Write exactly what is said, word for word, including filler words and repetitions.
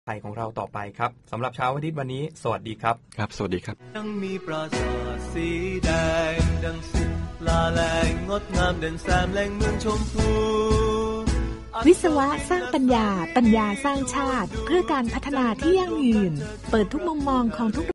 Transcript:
ไทยของเราต่อไปครับสำหรับเช้าวันอาทิตย์วันนี้สวัสดีครับครับสวัสดีครับยังมีปราสาทสีแดงดังศิลาแรงงดงามเด่นแซมแหล่งเมืองชมพูวิศวะสร้างปัญญาปัญญาสร้างชาติเพื่อการพัฒนาที่ยั่งยืนเปิดทุกมุมมองของทุก